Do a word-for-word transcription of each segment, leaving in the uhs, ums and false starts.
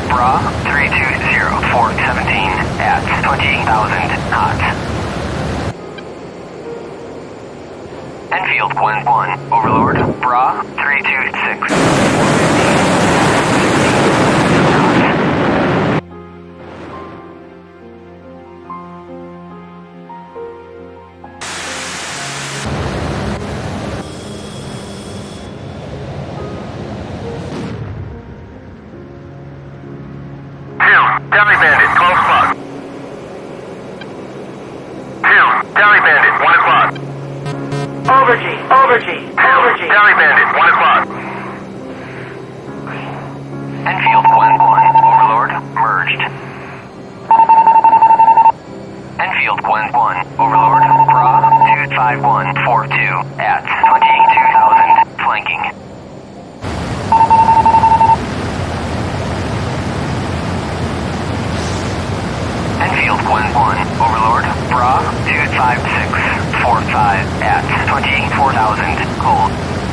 Bra three two zero four seventeen at twenty thousand knots. Enfield one one, Overlord, Bra three two six. Deli Bandit, twelve o'clock. Two, Deli Bandit, one o'clock. Over G, over G, over G. Deli Bandit, one o'clock. Enfield one one, Overlord, merged. Enfield one one, Overlord, Bra two five one four two at twenty-two thousand, flanking. Enfield one one, Overlord, Bra two five six four five at twenty-four thousand, cold.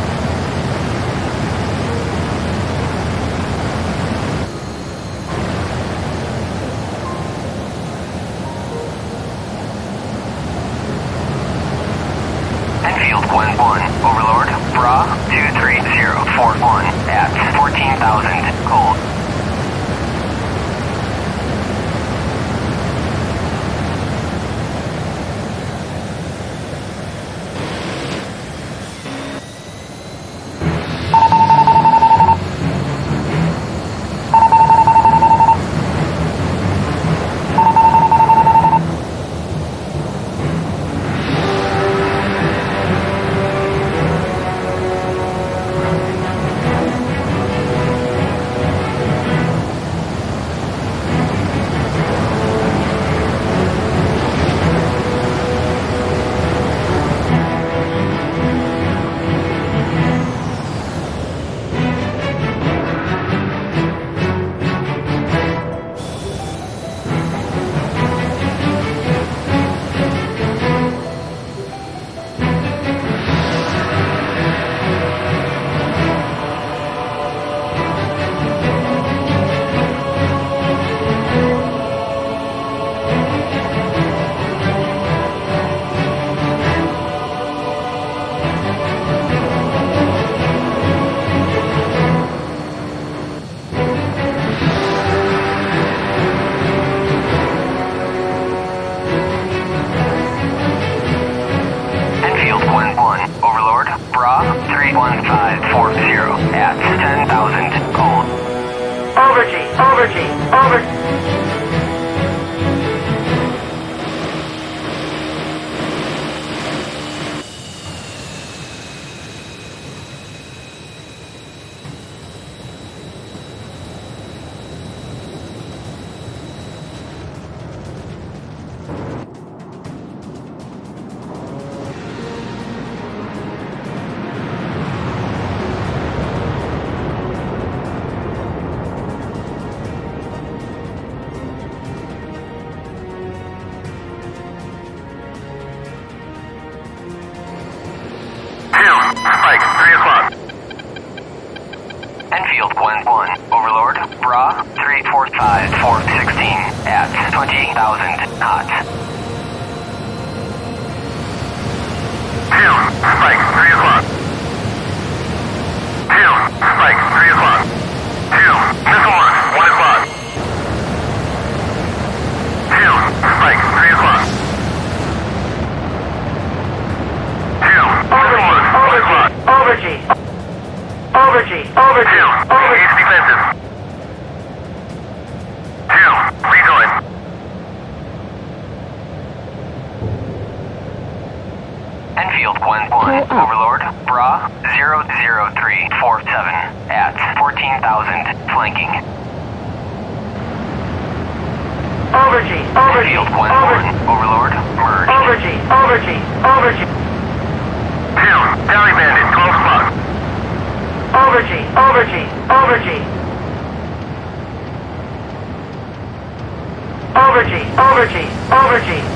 Enfield one one, Overlord, Bra two three zero four one at fourteen thousand, cold. one five four zero at ten thousand, cold. Over G, over G, over. Spike, three o'clock. Enfield one one, Overlord, Bra three four five four sixteen at twenty thousand knots. Two, Spike, three o'clock. Two, Spike, three o'clock. Two, missile launch, one o'clock. Two, Spike, three o'clock. Two, missile launch, one o'clock. Over G. Over G. Over G. Two, Over G. engage defensive. Two, rejoin. Enfield one one, Overlord, Bra zero zero three four seven at fourteen thousand, flanking. Over G. Over G. Enfield one Over one, Overlord, merge. Over G. Over G. Over G. Two, Deli Bandit, twelve o'clock. Over G. Over G. Over G. Over G. Over G. Over G.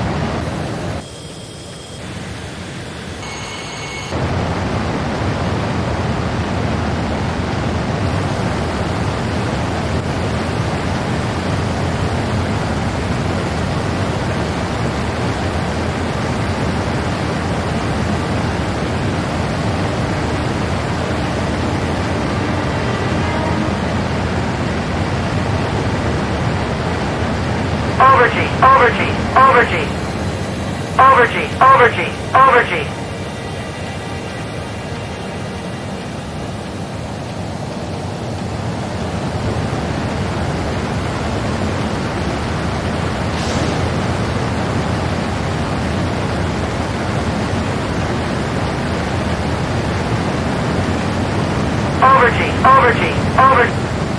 Overgy, overgy, overgy, overgy, overgy. Overgy, overgy, overgy.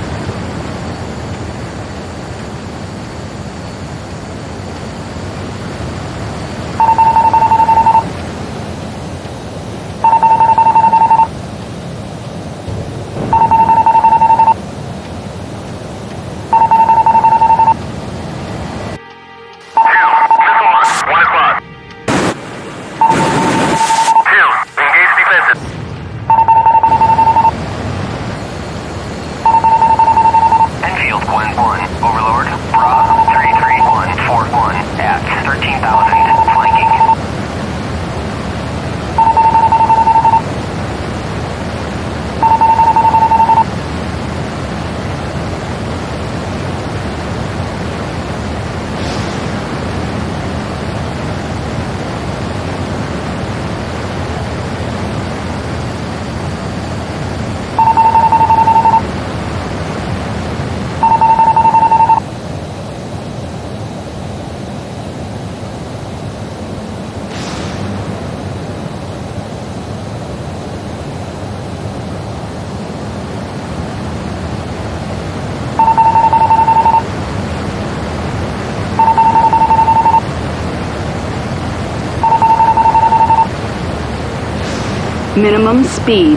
Minimum speed.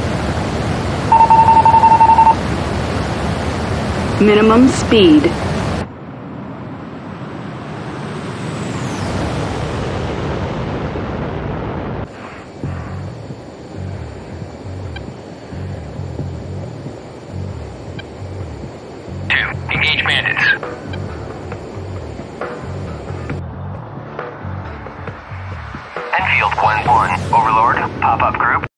Minimum speed. Two, engage bandits. Enfield one one, Overlord, pop-up group.